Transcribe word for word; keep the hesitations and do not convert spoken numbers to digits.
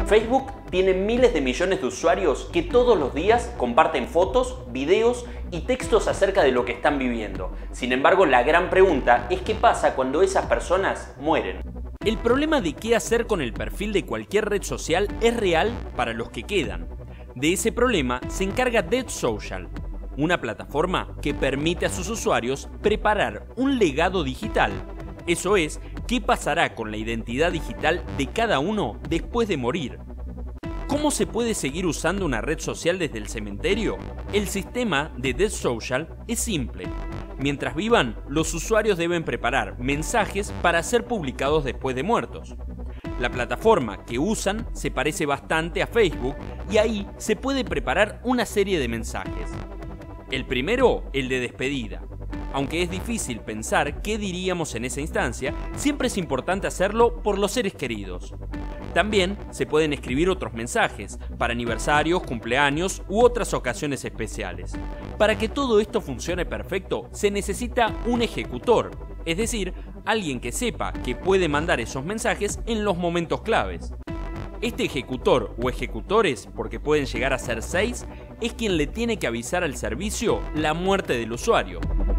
Facebook tiene miles de millones de usuarios que todos los días comparten fotos, videos y textos acerca de lo que están viviendo. Sin embargo, la gran pregunta es qué pasa cuando esas personas mueren. El problema de qué hacer con el perfil de cualquier red social es real para los que quedan. De ese problema se encarga Dead Social, una plataforma que permite a sus usuarios preparar un legado digital. Eso es, qué pasará con la identidad digital de cada uno después de morir. ¿Cómo se puede seguir usando una red social desde el cementerio? El sistema de Dead Social es simple. Mientras vivan, los usuarios deben preparar mensajes para ser publicados después de muertos. La plataforma que usan se parece bastante a Facebook y ahí se puede preparar una serie de mensajes. El primero, el de despedida. Aunque es difícil pensar qué diríamos en esa instancia, siempre es importante hacerlo por los seres queridos. También se pueden escribir otros mensajes, para aniversarios, cumpleaños u otras ocasiones especiales. Para que todo esto funcione perfecto, se necesita un ejecutor, es decir, alguien que sepa que puede mandar esos mensajes en los momentos claves. Este ejecutor o ejecutores, porque pueden llegar a ser seis, es quien le tiene que avisar al servicio la muerte del usuario.